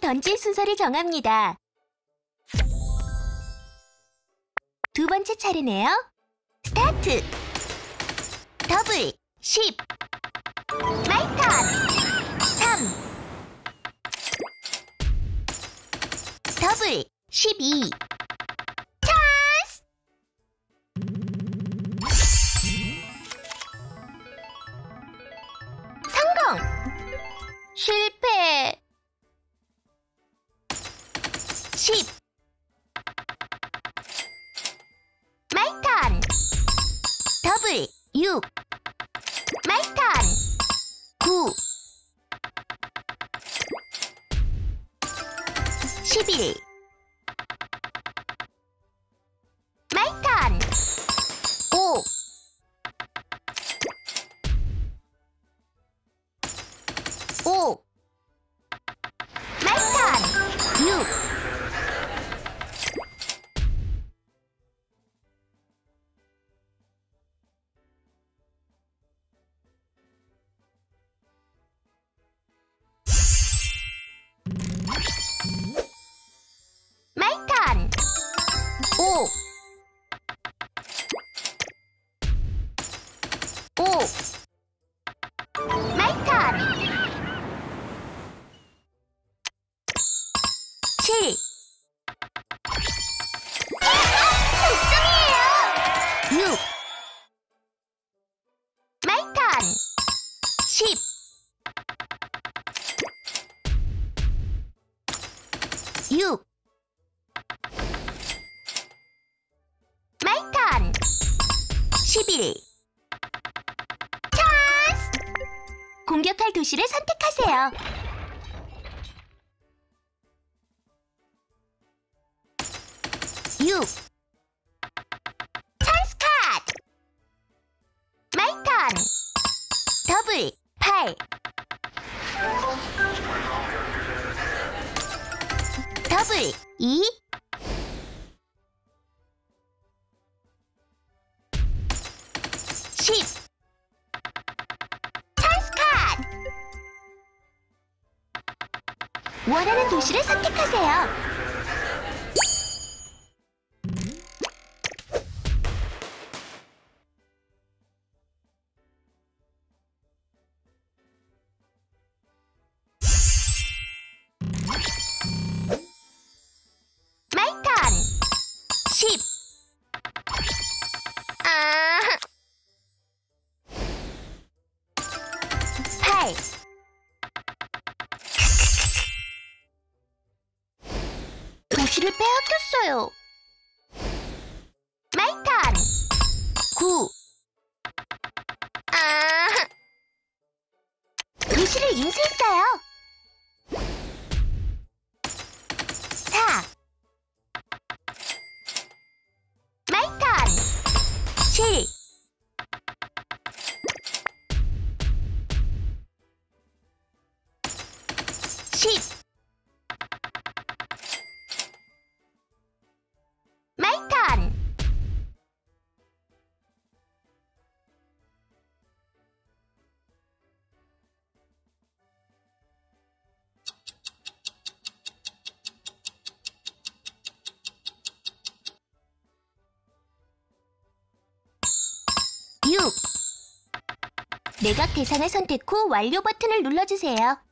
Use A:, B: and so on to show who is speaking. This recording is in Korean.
A: 던질 순서를 정합니다. 두 번째 차례네요. 스타트! 더블 10 마이 턴 3 더블 12 찬스! 성공! 실패 10 마이 턴 더블 6 마이 턴 9 11 마이 턴 5 5 마이 턴 6 마이 턴 5 마이 턴 7 독점이에요 6 마이 턴 10 6 마이 턴 11 찬스! 공격할 도시를 선택하세요. 6 찬스 카드 마이 턴 더블 8 더블 2 10 찬스 카드 원하는 도시를 선택하세요. 마이 턴 10 8 도시를 빼앗겼어요. 마이 턴 9 도시를 인수했어요. 4 마이 턴 7 10 마이 턴 내각 대상을 선택 후 완료 버튼을 눌러주세요.